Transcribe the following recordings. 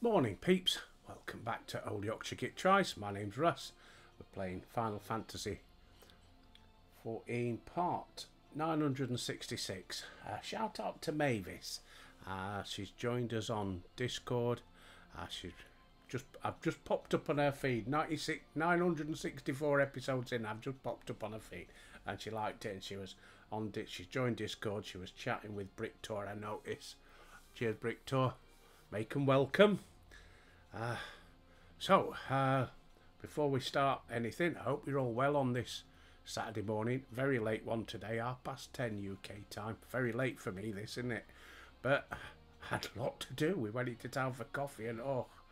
Morning peeps, welcome back to Old Yorkshire Git Tries. My name's Russ. We're playing Final Fantasy 14 part 966. Shout out to Mavis. She's joined us on Discord. I've just popped up on her feed. 964 episodes in. I've just popped up on her feed, and she liked it. And she was on. She's joined Discord. She was chatting with Bricktor. I noticed. Cheers, Bricktor. Make 'em welcome. Before we start anything, I hope you're all well on this Saturday morning. Very late one today, 10:30 UK time. Very late for me, this, isn't it? But I had a lot to do. We went into town for coffee and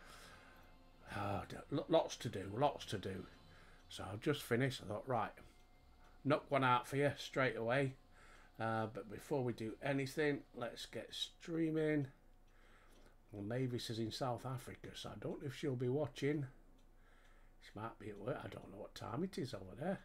lots to do. So I've just finished. I thought, right, knock one out for you straight away. But before we do anything, let's get streaming. Well, Mavis is in South Africa, so I don't know if she'll be watching. She might be at work. I don't know what time it is over there.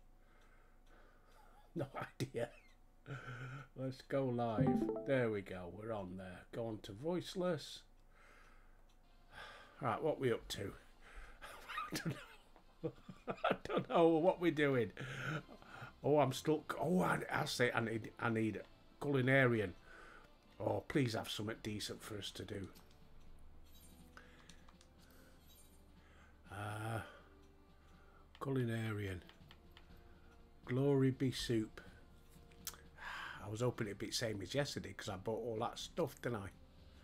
No idea. Let's go live. There we go. We're on there. Go on to voiceless. Right, what we up to? I don't know. I don't know what we're doing. Oh, I'm stuck. Oh, I say I need culinarian. Oh, please have something decent for us to do. Culinarian. Glory be soup. I was hoping it'd be the same as yesterday because I bought all that stuff, didn't I?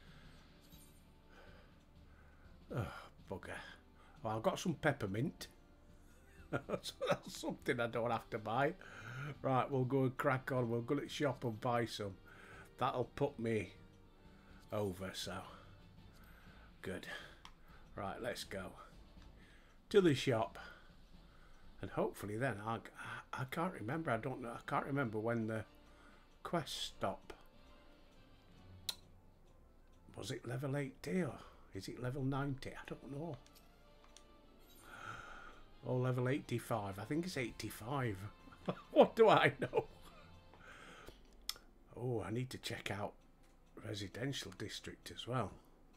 Oh, bugger. Well, I've got some peppermint. So that's something I don't have to buy. Right, we'll go and crack on. We'll go to the shop and buy some. That'll put me over, so good. Right, let's go to the shop, and hopefully then I can't remember. I can't remember when the quest stop. Was it level 80 or is it level 90? I don't know. Or level 85. I think it's 85. What do I know? Oh, I need to check out residential district as well.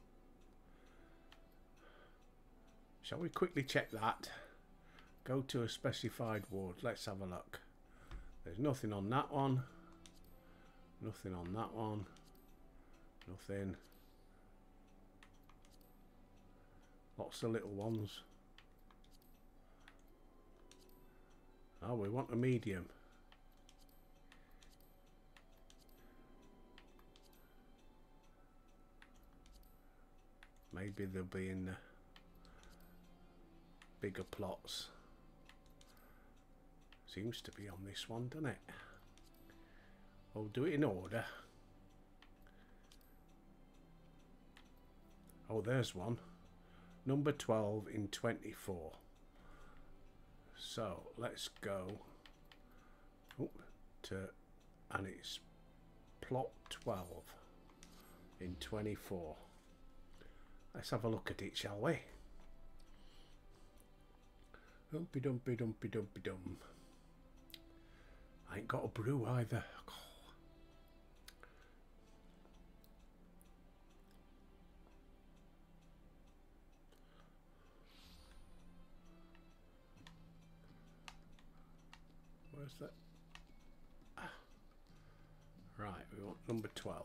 Shall we quickly check that? Go to a specified ward. Let's have a look. There's nothing on that one. Nothing on that one. Nothing. Lots of little ones. Oh, we want a medium. Maybe they'll be in the bigger plots. Seems to be on this one, doesn't it? We'll do it in order. Oh, there's one. Number 12 in 24. So let's go and it's plot 12 in 24. Let's have a look at it, shall we? Dumpy dumpy dumpy dumpy dum. I ain't got a brew either. Oh. Where's that? Right, we want number 12.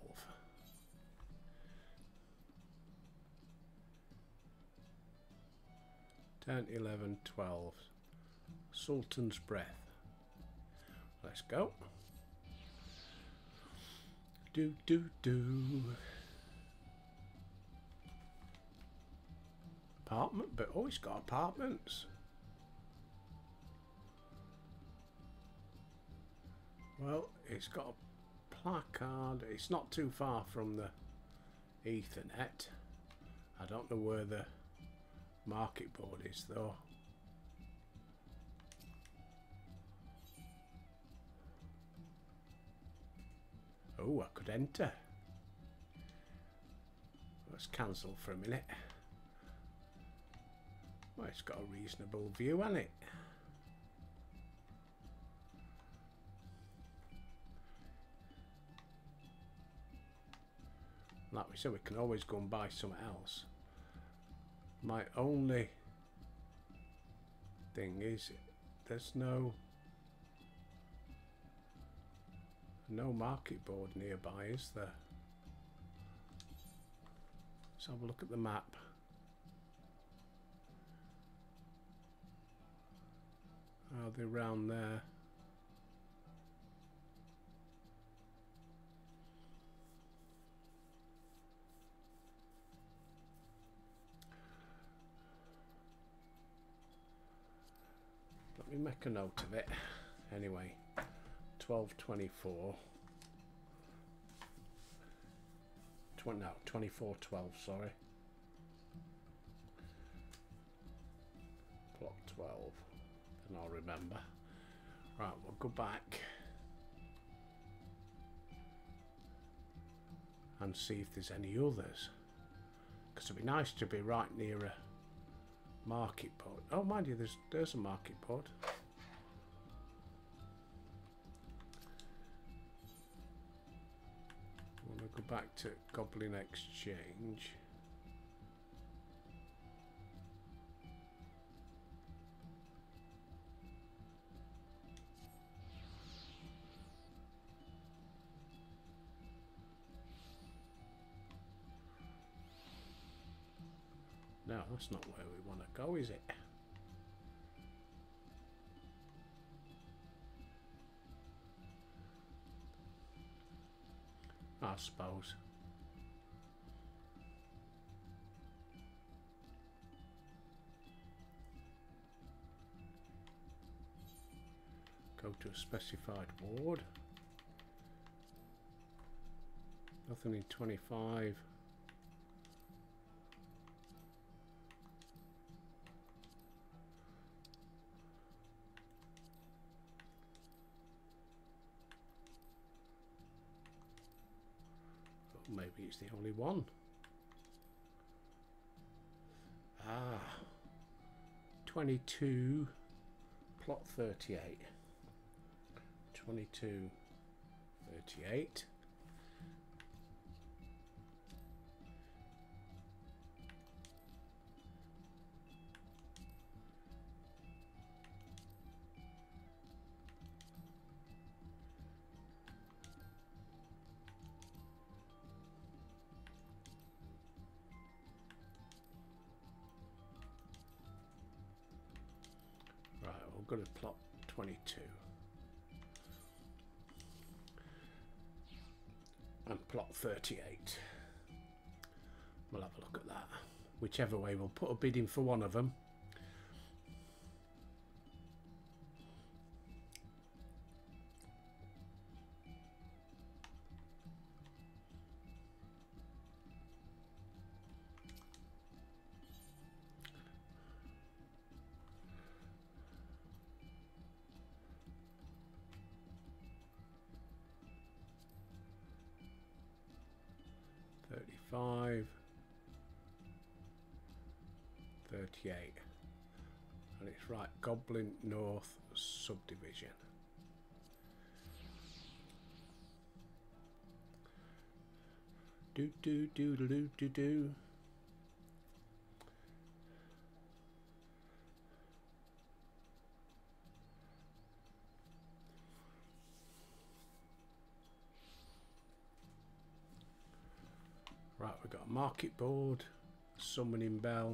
10, 11, 12. Sultan's Breath. Let's go. Do. Apartment, but oh, it's got apartments. Well, it's got a placard. It's not too far from the Ethernet. I don't know where the market board is though. Oh, I could enter. Let's cancel for a minute. Well, it's got a reasonable view, hasn't it? Like we said, we can always go and buy something else. My only thing is there's no market board nearby, is there? Let's have a look at the map. Are they round there? Let me make a note of it. Anyway, 12:24. No, 24:12. Sorry. Plot 12. Then I'll remember. Right, we'll go back and see if there's any others. Because it'd be nice to be right near a market board. Oh, mind you, there's a market board. I want to go back to Goblin Exchange. No, that's not where we want to go, is it? I suppose. Go to a specified ward. Nothing in 25. Maybe it's the only one. Ah, 22, plot 38. 22, 38. Go to plot 22 and plot 38. We'll have a look at that. Whichever way, we'll put a bid in for one of them. $35, $38, and it's right, Goblin North subdivision. Do do do do do do do. Right, we've got a market board, summoning bell,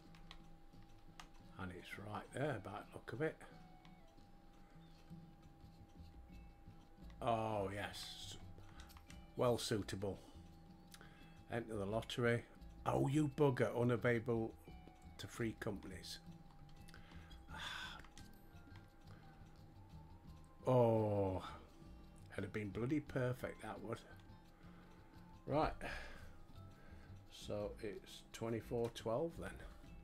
and it's right there by the look of it. Oh yes, well suitable. Enter the lottery. Oh, you bugger, unavailable to free companies. Oh, it'd have been bloody perfect, that would. Right. So it's 24:12 then.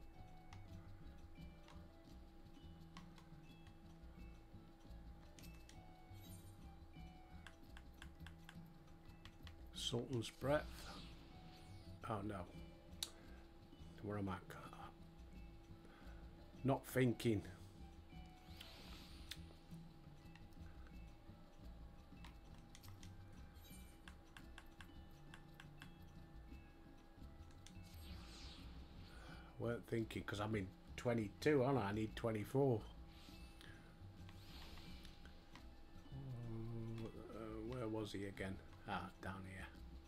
Sultan's Breath. Oh no. Where am I? Not thinking. weren't thinking, because I'm in 22, aren't I? I need 24. Where was he again? Ah, down here.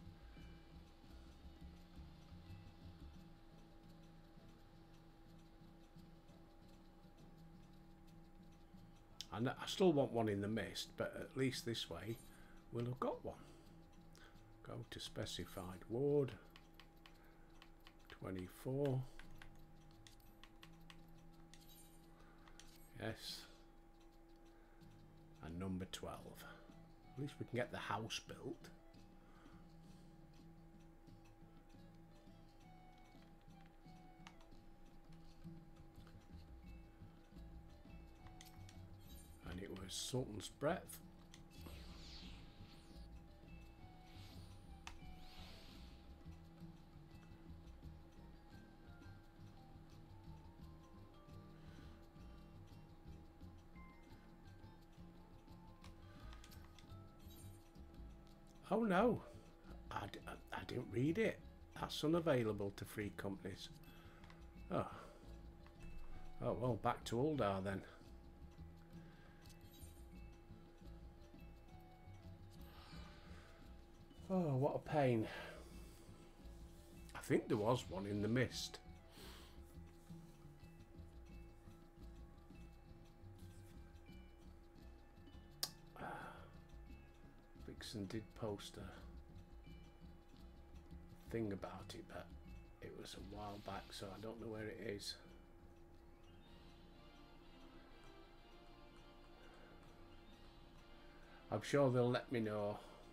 I still want one in the mist, but at least this way we'll have got one. Go to specified ward. 24. Yes. And number 12. At least we can get the house built. And it was Sultan's Breadth. Oh no, I didn't read it. That's unavailable to free companies. Oh well, back to Uldar then. Oh, what a pain. I think there was one in the mist. Vixen did post a thing about it, but it was a while back, so I don't know where it is. I'm sure they'll let me know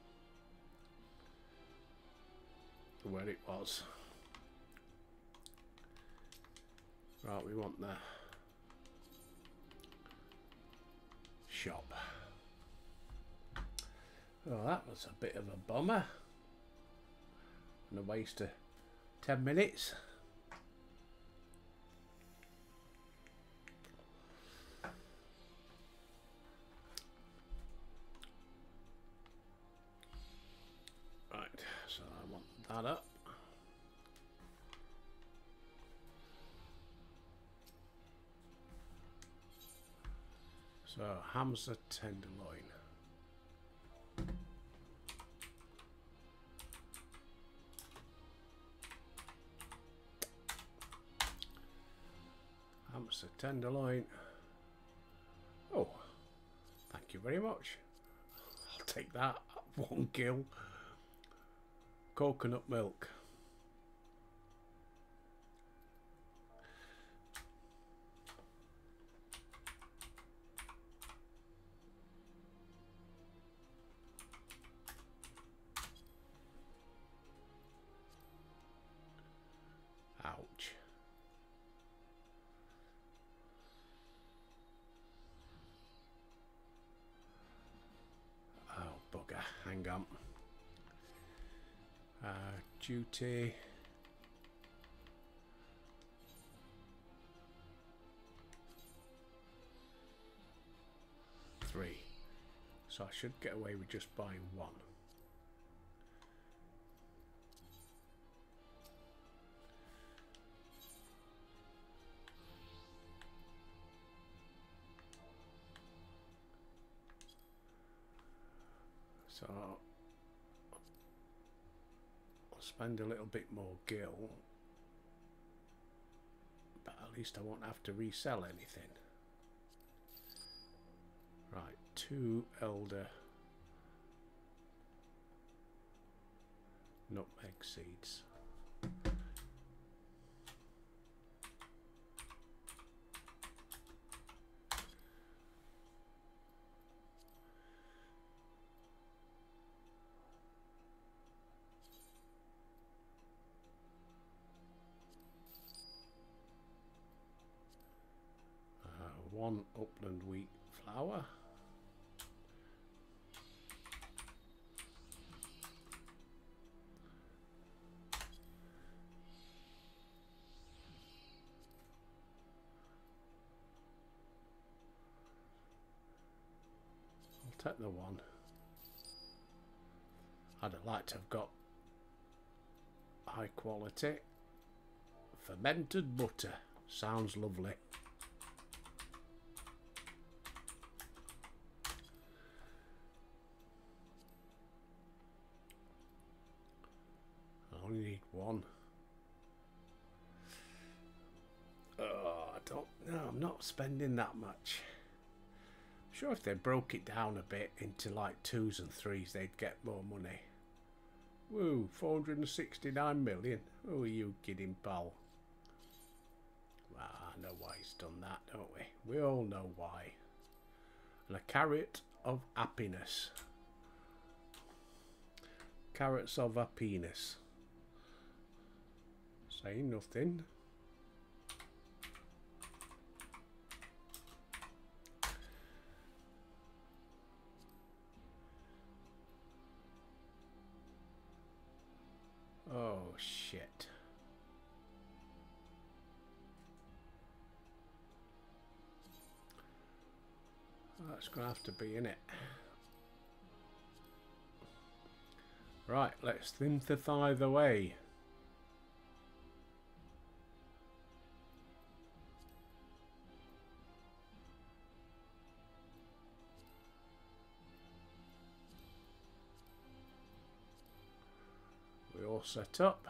where it was. Right, we want the shop. Oh, that was a bit of a bummer. And a waste of 10 minutes. Right, so I want that up. So, Hamza tenderloin. Hamza tenderloin. Oh, thank you very much. I'll take that. 1 kill. Coconut milk. Ouch. Oh, bugger. Hang on. Duty. Three. So I should get away with just buying 1. So I'll spend a little bit more gil, but at least I won't have to resell anything. Right, 2 elder nutmeg seeds. One upland wheat flour. I'll take the 1. I'd like to have got high quality Fermented butter. Sounds lovely. I only need one. Oh, I don't know. I'm not spending that much. Sure, if they broke it down a bit into like 2s and 3s, they'd get more money. Woo, 469 million. Who are you kidding, pal? Well, I know why he's done that, don't we? We all know why. And a carrot of happiness. Carrots of happiness. Saying nothing. Oh, shit. That's going to have to be in it. Right, let's synthesize away. We all set up.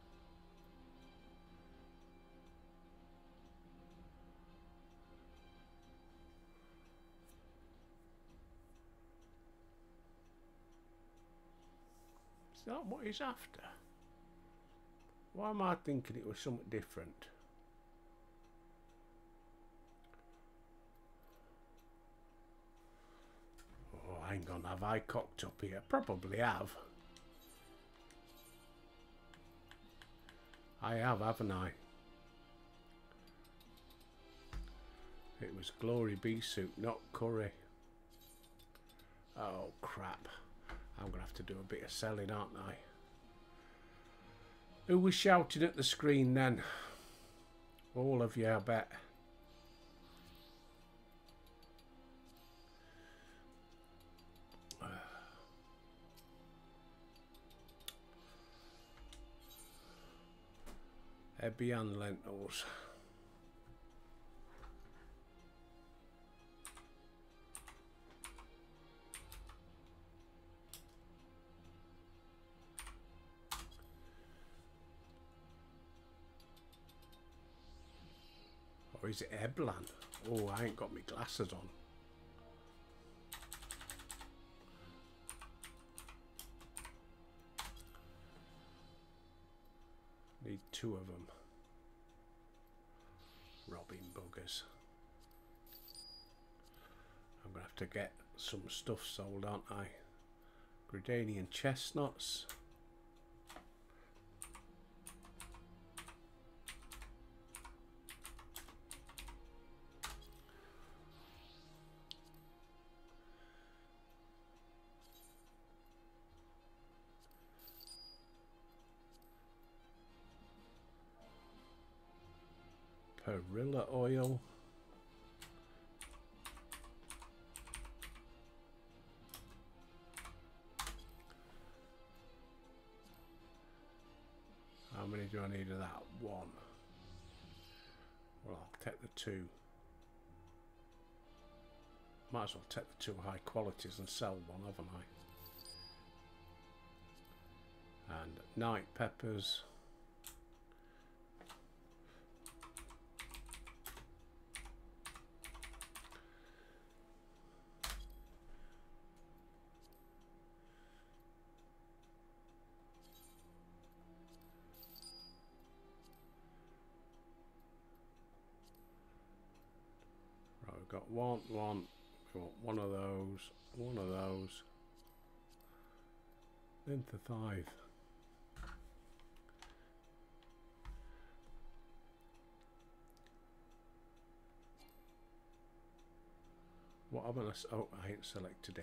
Is that what he's after? Why am I thinking it was something different? Oh, hang on, have I cocked up here? Probably have. I have, haven't I? It was Glory Bee Soup, not curry. Oh, crap. I'm going to have to do a bit of selling, aren't I? Who was shouting at the screen then? All of you, I bet. Evian lentils. Or is it Eblan? Oh, I ain't got my glasses on. Need 2 of them. Robbing buggers. I'm going to have to get some stuff sold, aren't I? Gridanian chestnuts. Perilla oil. How many do I need of that? 1. Well, I'll take the 2. Might as well take the 2 high qualities and sell 1, haven't I? And night peppers. We've got one, we want one of those, then the 5. What am I gonna, oh, I ain't selected him.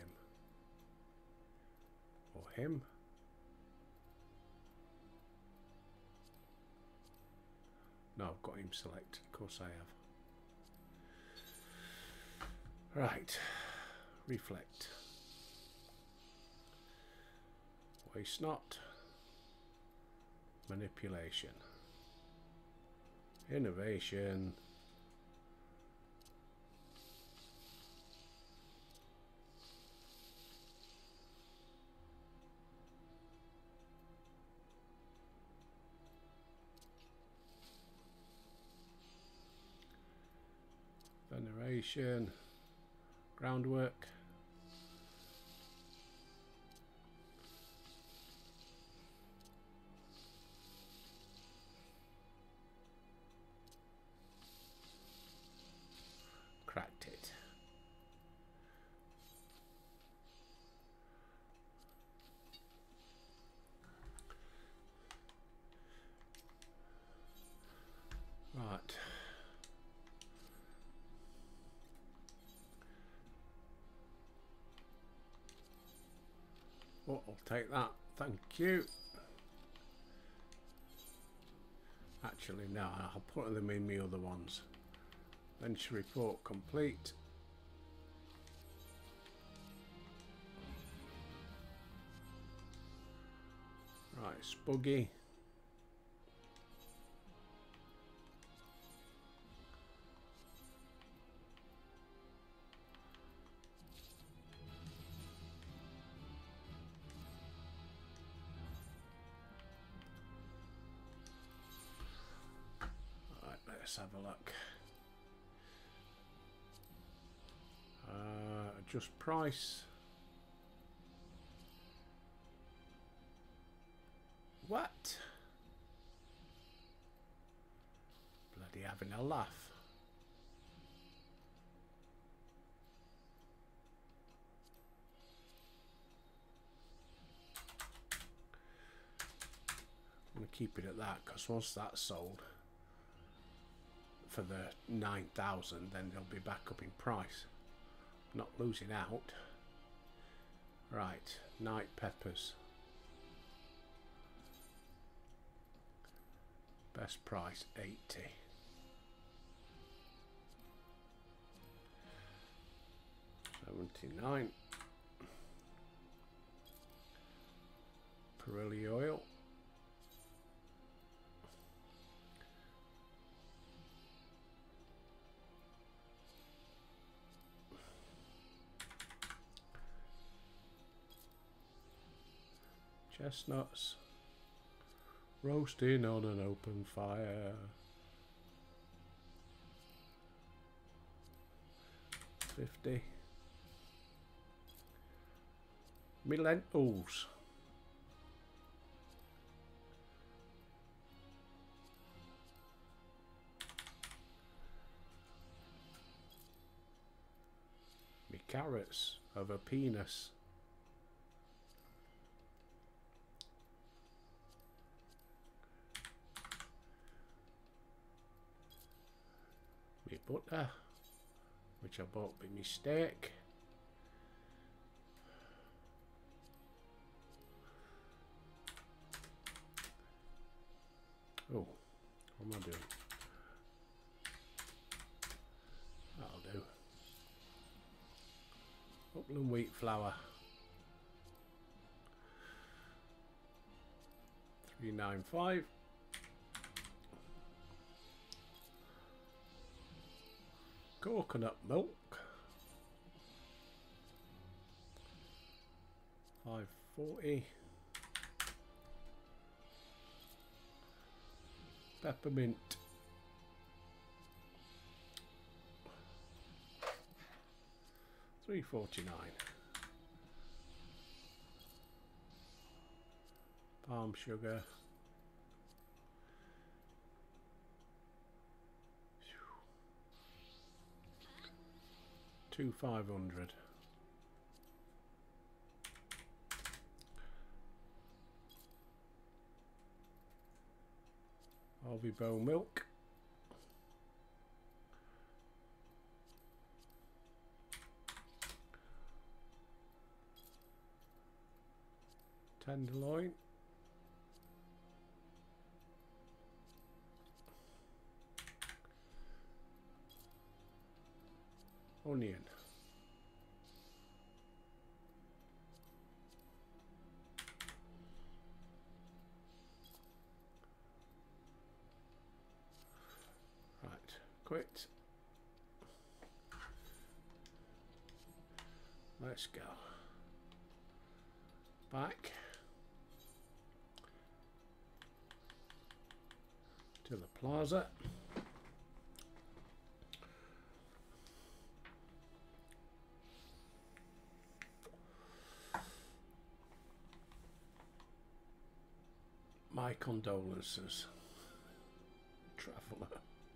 Or him. No, I've got him selected, of course I have. Right, reflect. Waste not. Manipulation. Innovation. Veneration. Groundwork. Cracked it. Right. Oh, I'll take that. Thank you. Actually, no, I'll put them in my other ones. Venture report complete. Right, Spuggy. Right, let's have a look. Adjust price. What? Bloody having a laugh. I'm going to keep it at that because once that's sold for the 9,000, then they'll be back up in price. Not losing out. Right, night peppers. Best price 80. $79. Pirelli oil. Chestnuts. Roasting on an open fire. 50. Me lentils. Me carrots of a penis. Me butter, which I bought by mistake. Oh, what am I doing? That'll do. Upland wheat flour. $3.95. Coconut milk. $5.40. Peppermint. $3.49. Palm sugar. $2,500. Harvey Bow milk. Tenderloin. Onion. Quit. Let's go. Back to the plaza. My condolences, traveller.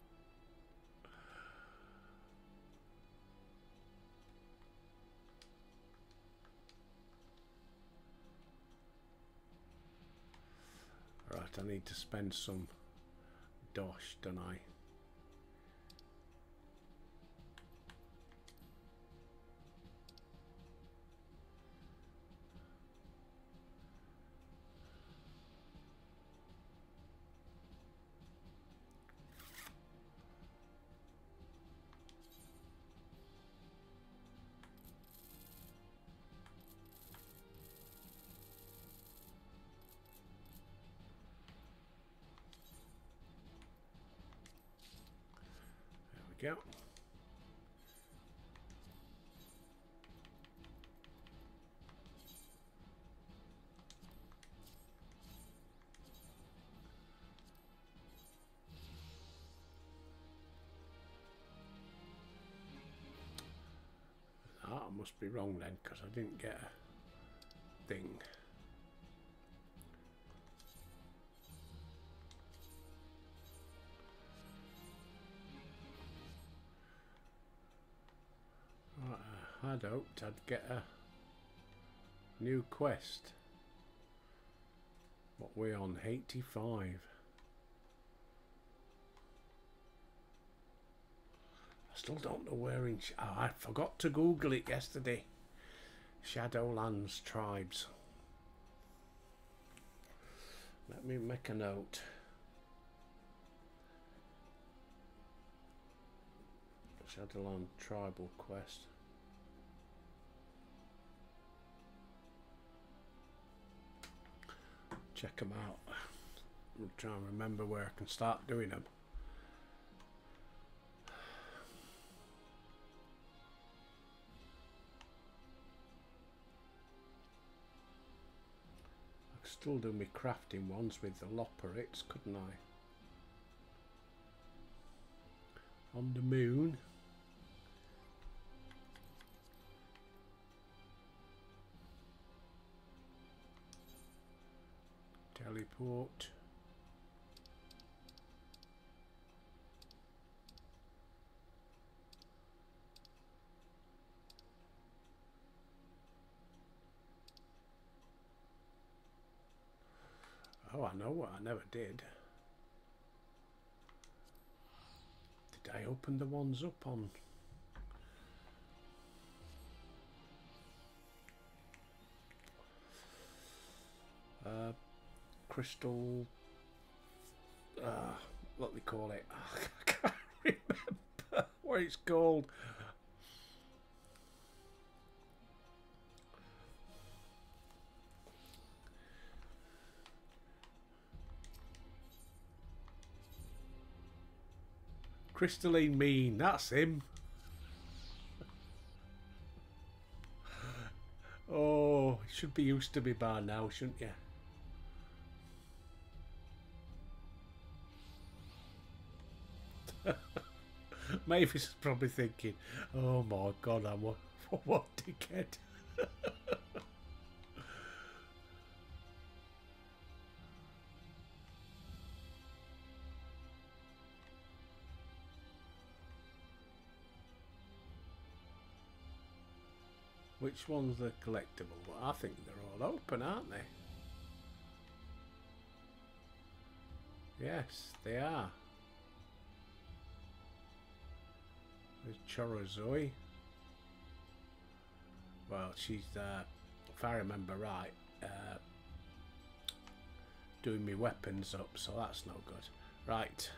Right, I need to spend some dosh, don't I? There we go. Ah, I must be wrong then, because I didn't get a thing. Right, I'd hoped I'd get a new quest. What we on? 85. I still don't know where in... Oh, I forgot to Google it yesterday. Shadowlands tribes. Let me make a note. Shadowland tribal quest. Check them out. I'm trying to remember where I can start doing them. I could still do my crafting ones with the loporits, couldn't I? On the moon. Teleport. Oh, I know what I never did. Did I open the ones up on... crystal... what they call it? I can't remember what it's called. Crystalline Mean, that's him. Oh, it should be used to me by now, shouldn't you? Mavis is probably thinking, oh my god, I'm what dickhead. Which one's the collectible? Well, I think they're all open, aren't they? Yes, they are. There's Chorozoi. Well, she's, if I remember right, doing me weapons up, so that's no good. Right.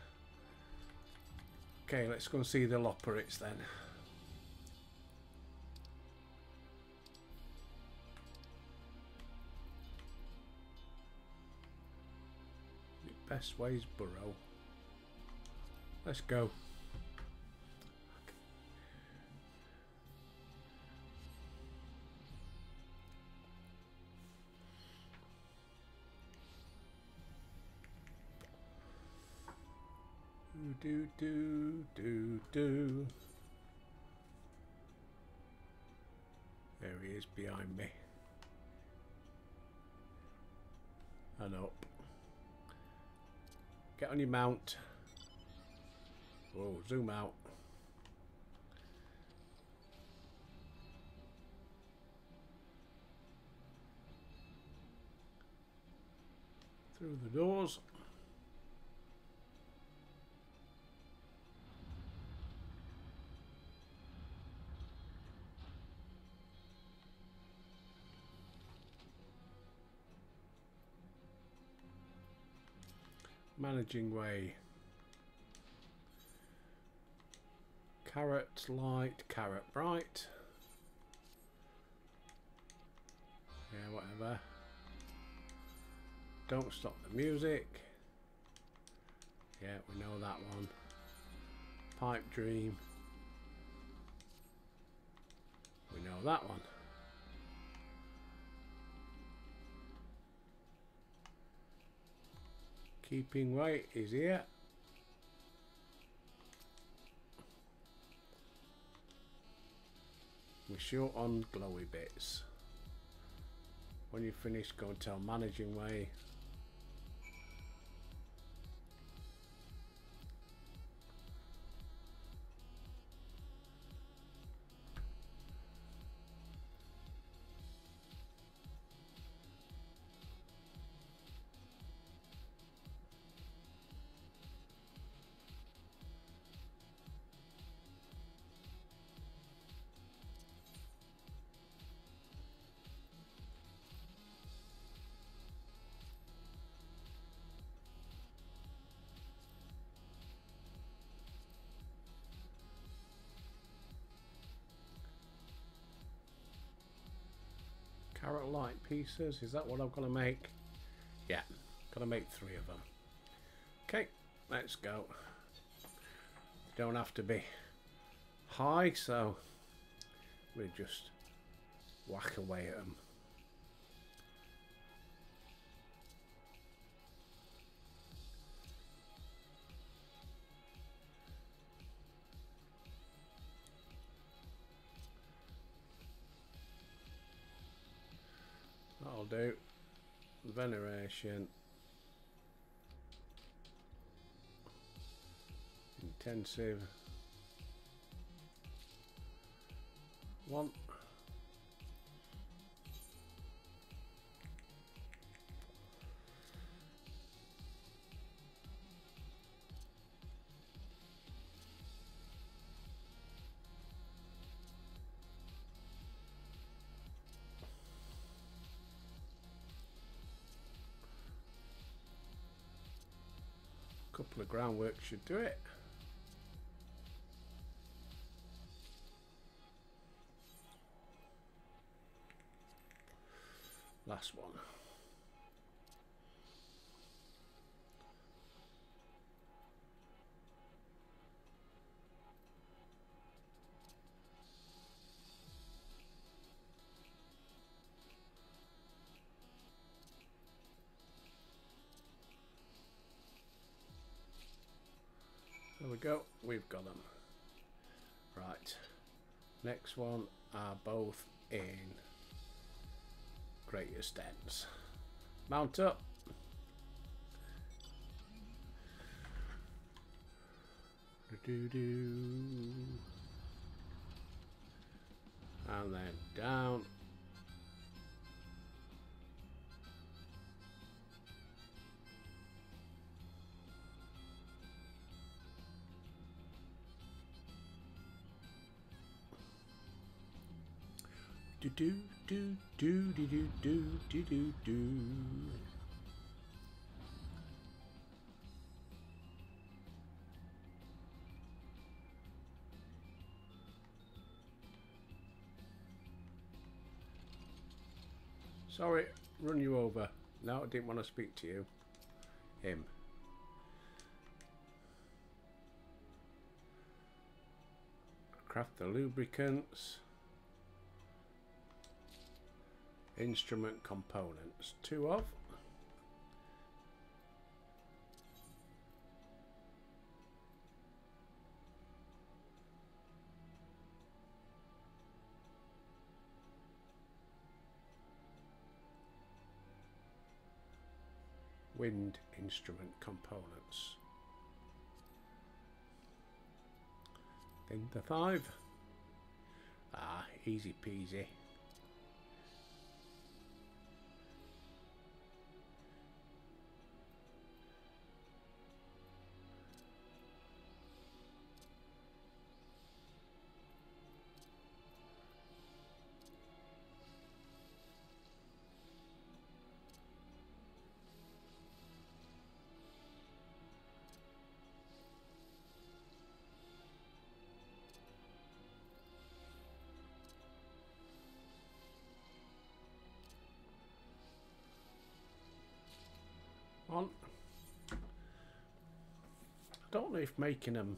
Okay, let's go and see the loporits then. Best ways burrow. Let's go. Do do do do. There he is behind me. And up. Get on your mount. Whoa, zoom out. Through the doors. Managing way. Carrot light, carrot bright. Yeah, whatever. Don't stop the music. Yeah, we know that one. Pipe dream. We know that one. Keeping weight is here. We're short on glowy bits. When you finish, go and tell managing way. Carrot light pieces, is that what I've got to make? Yeah, got to make 3 of them. Okay, let's go. Don't have to be high, so we just whack away at them. That'll do. Veneration. Intensive. 1. Couple of groundwork should do it. Last one. There we go, we've got them. Right, next one are both in greater stems. Mount up. And then down. Do do do do do do do do do do. Sorry, run you over. No, I didn't want to speak to you. Him. Craft the lubricants. Instrument components. 2 of. wind instrument components. Thing the 5. Ah, easy peasy. On. I don't know if making them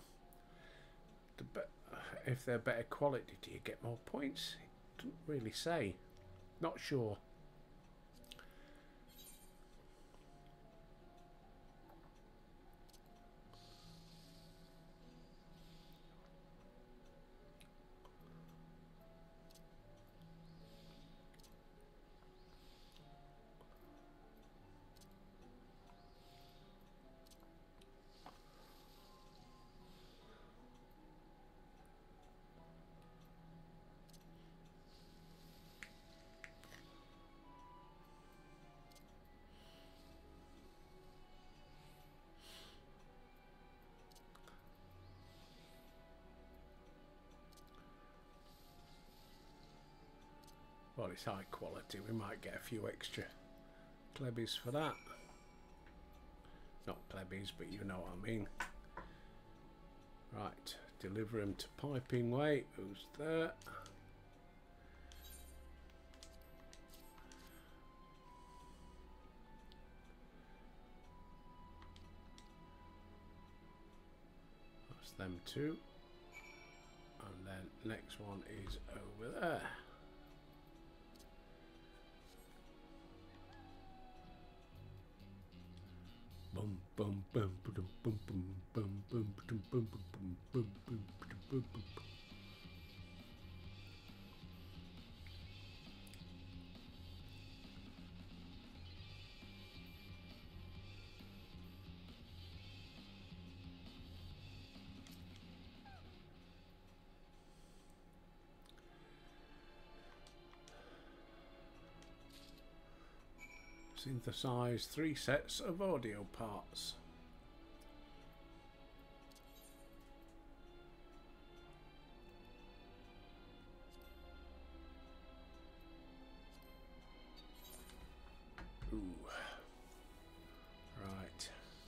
if they're better quality, do you get more points? It doesn't really say. Not sure. Well, it's high quality. We might get a few extra plebbies for that. Not plebbies, but you know what I mean. Right, deliver him to Piping Way. Who's there? That's them two. And then next one is over there. Boom, boom, boom, boom, boom, boom, boom, boom, boom, boom, boom, boom, boom, boom, boom, boom. Synthesize 3 sets of audio parts. Ooh. Right.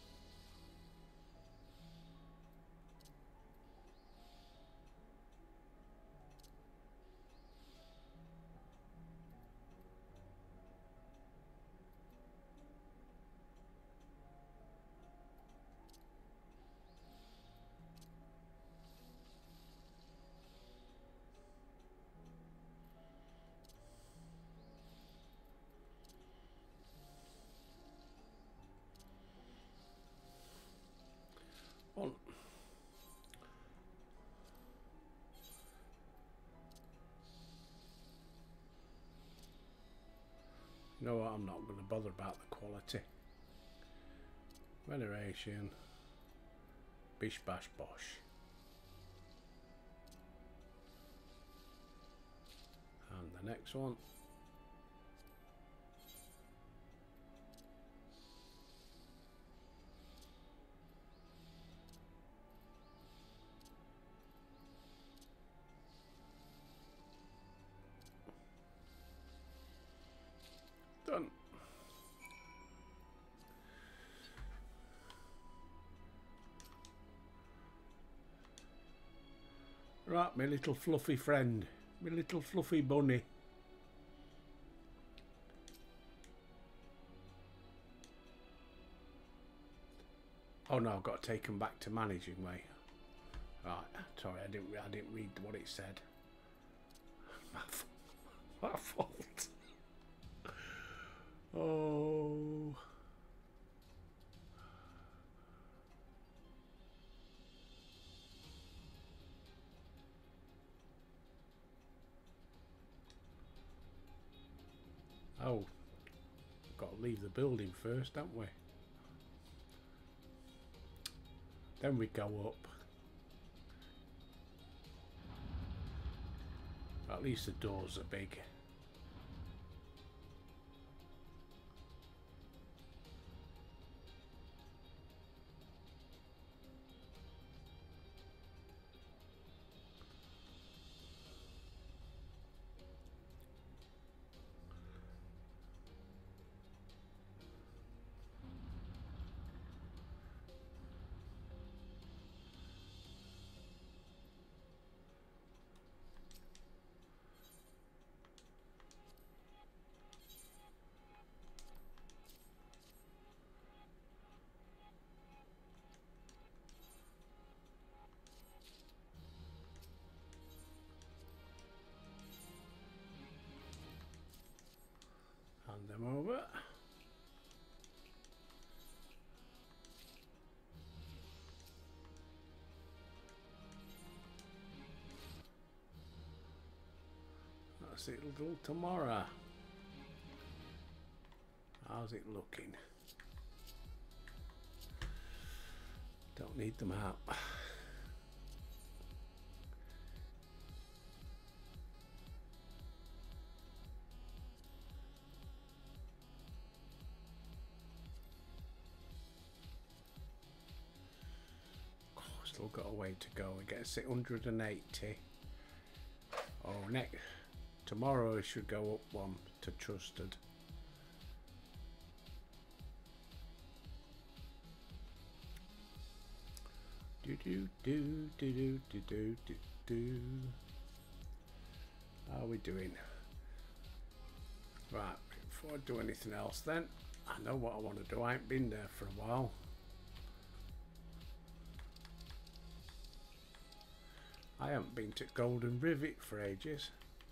On. You know what, I'm not going to bother about the quality. Veneration. Bish bash bosh. And the next one. Done. Right, my little fluffy friend, my little fluffy bunny. Oh no, I've got to take him back to Managing Way. Right, sorry, I didn't read what it said. My fault. Oh. Oh. Got to leave the building first, don't we? Then we go up. At least the doors are big. Hand them over. That's it, little tomorrow. How's it looking? Don't need them out. Still got a way to go. We get 680. Oh, next tomorrow it should go up one to trusted. Do do do do do do do do do. How are we doing? Right, before I do anything else then, I know what I want to do. I ain't been there for a while. I haven't been to Golden Rivet for ages.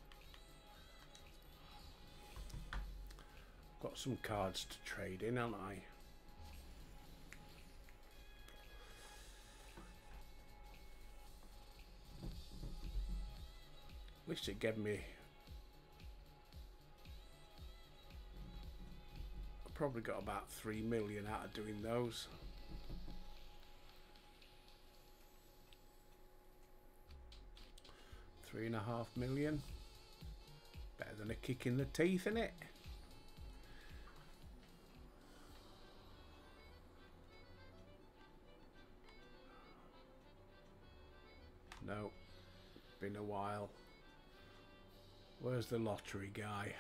Got some cards to trade in, haven't I? Wish it gave me. I probably got about 3 million out of doing those. $3.5 million. Better than a kick in the teeth, innit? No, been a while. Where's the lottery guy?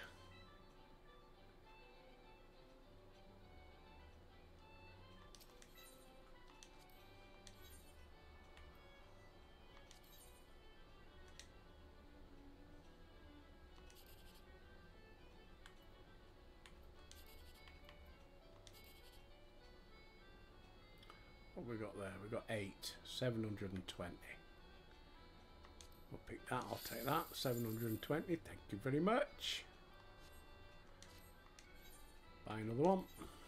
What have we got there? We've got 8, 720. We'll pick that, I'll take that. 720, thank you very much. Buy another one.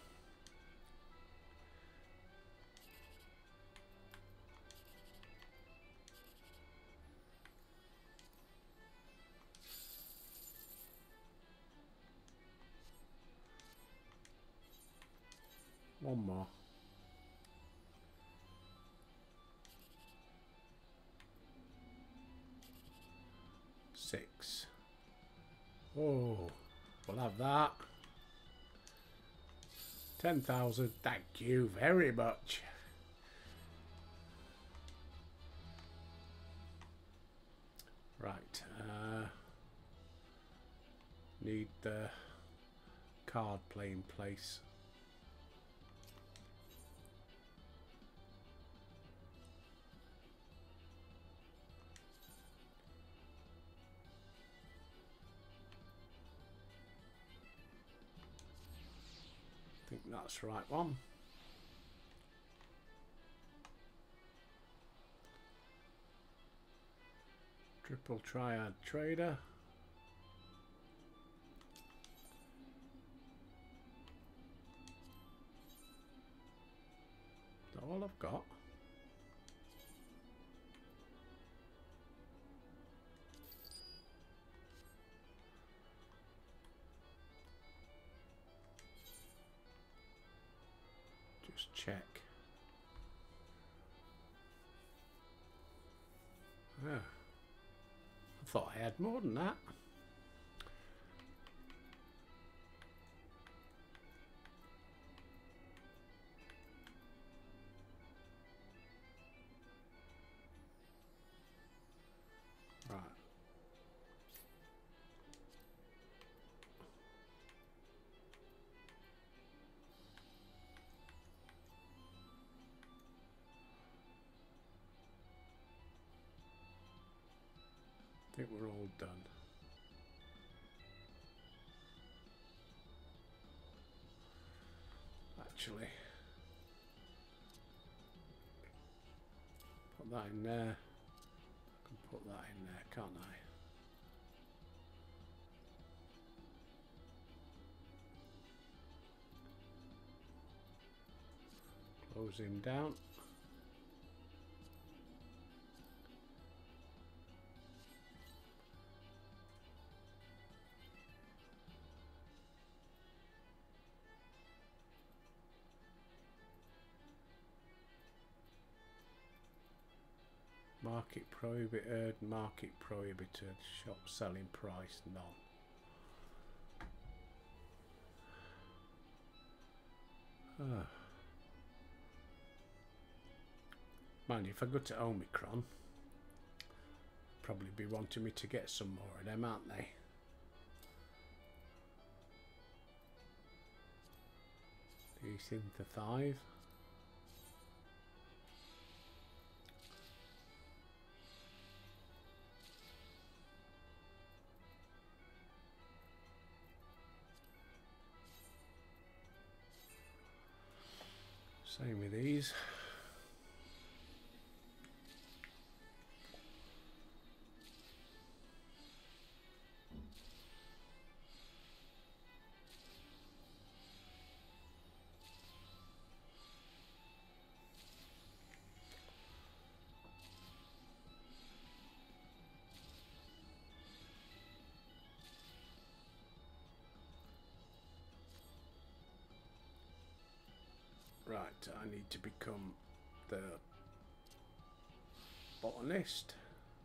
One more. Six. Oh, we'll have that. 10,000. Thank you very much. Right. Need the card playing place. I think that's the right one. Triple Triad Trader. Is that all I've got? Just check. thought I had more than that. Right. I think we're all done. Actually, put that in there. I can put that in there, can't I? Close him down. Market prohibited, market prohibited, shop selling price, none. Man, if I go to Omicron, probably be wanting me to get some more of them, aren't they? Desynthesize. Same with these. Right, I need to become the botanist.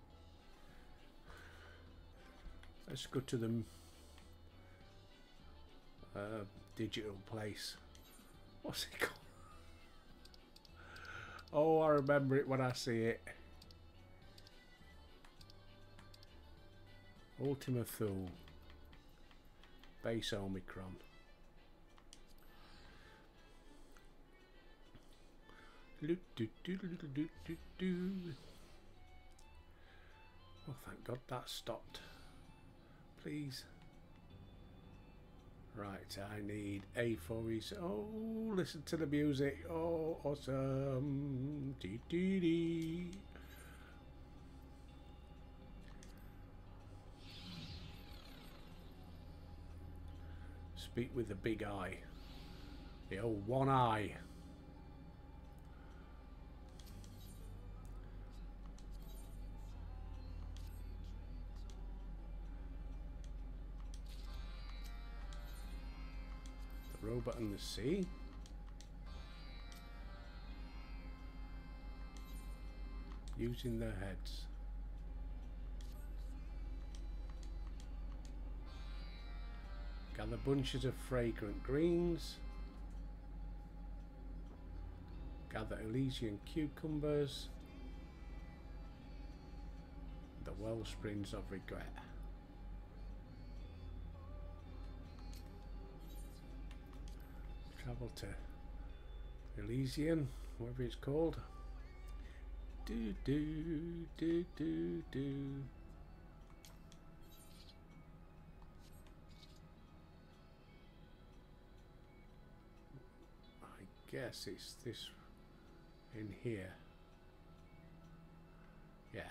Let's go to the digital place. What's it called? Oh, I remember it when I see it. Ultima Thule. Base Omicron. Oh, thank God that stopped. Please. Right, I need A4. Oh, listen to the music. Oh, awesome. Dee dee dee. Speak with the big eye. The old one eye. Robot in the sea. Using their heads. Gather bunches of fragrant greens. Gather Elysian cucumbers. The well springs of regret. Travel to Elysian, whatever it's called. Do do do do do. I guess it's this in here. Yeah.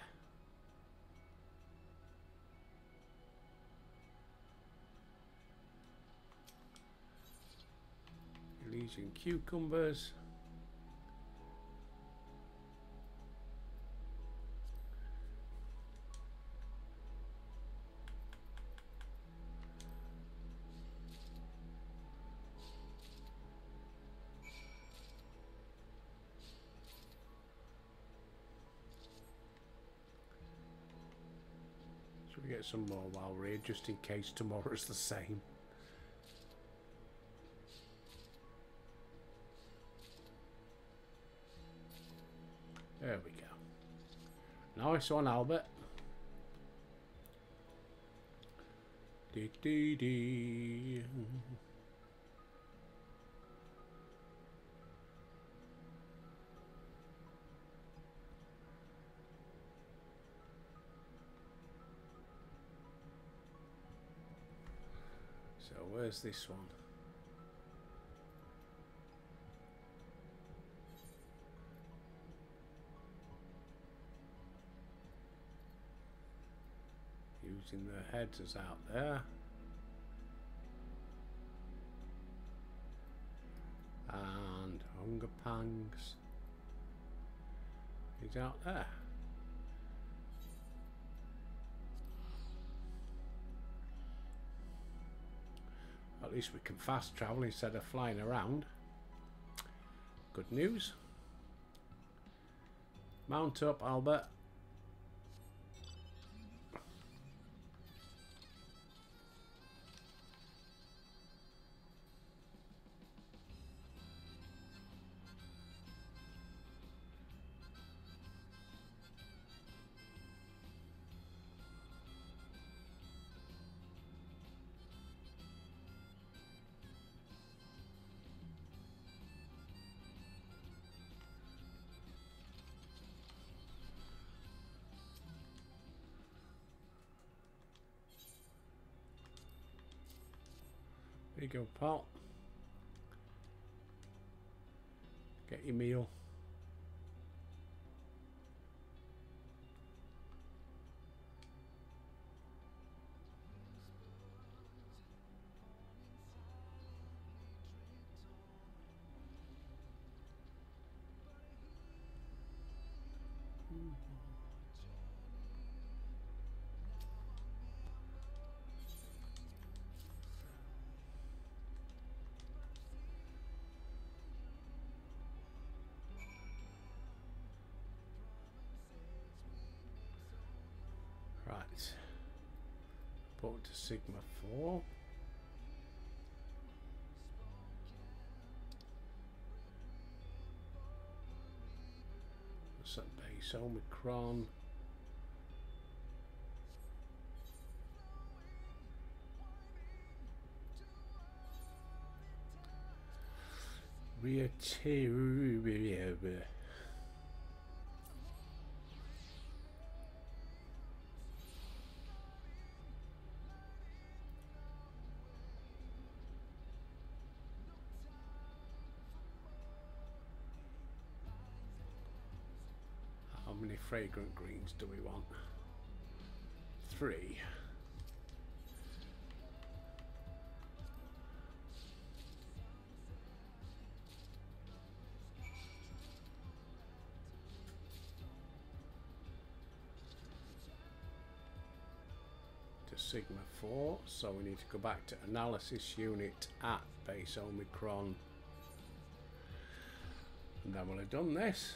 Elysian cucumbers. Should we get some more while we're here, just in case tomorrow's the same? There we go. Nice one, Albert. Dee dee dee. So where's this one? Using the headers out there. And Hunger Pangs is out there. At least we can fast travel instead of flying around. Good news. Mount up, Albert. There you go, pal. Get your meal. Right. Port to Sigma 4. What's that base? Omicron. How many fragrant greens do we want? 3. To Sigma 4, so we need to go back to analysis unit at base Omicron, and then we'll have done this.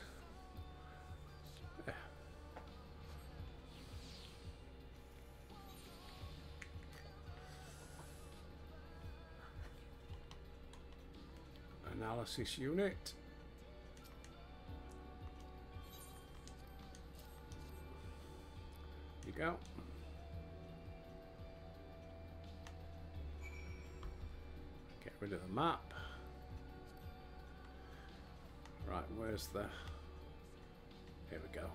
Analysis unit. There you go. Get rid of the map. Right, where's the... Here we go.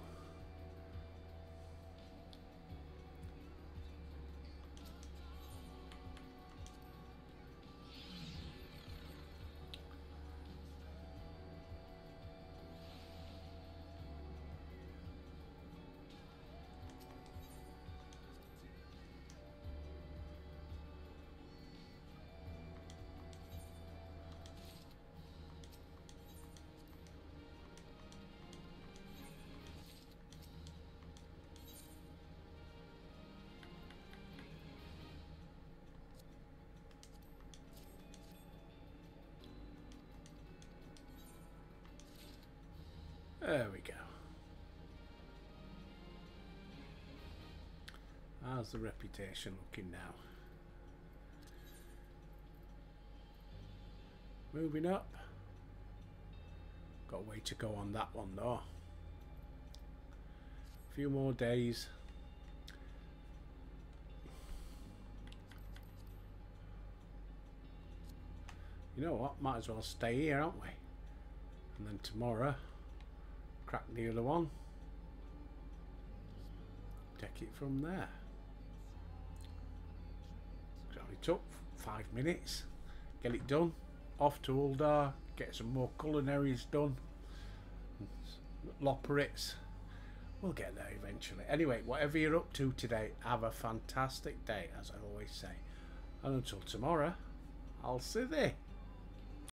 There we go. How's the reputation looking now? Moving up. Got a way to go on that one though. A few more days. You know what? Might as well stay here, aren't we? And then tomorrow, crack the other one. Take it from there. It only took 5 minutes. Get it done. Off to Uldar. Get some more culinaries done. Loporrits. We'll get there eventually. Anyway, whatever you're up to today, have a fantastic day, as I always say. And until tomorrow, I'll see thee.